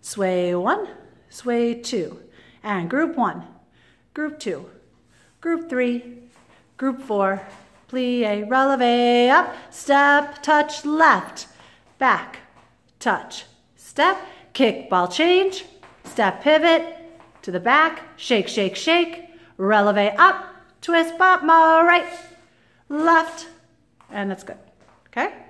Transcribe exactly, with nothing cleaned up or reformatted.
sway one, sway two, and group one, group two, group three, group four, plie, releve, up, step, touch, left, back, touch, step, kick, ball change, step, pivot, to the back, shake, shake, shake, releve, up, twist, bop, ma, right, left, and that's good, okay?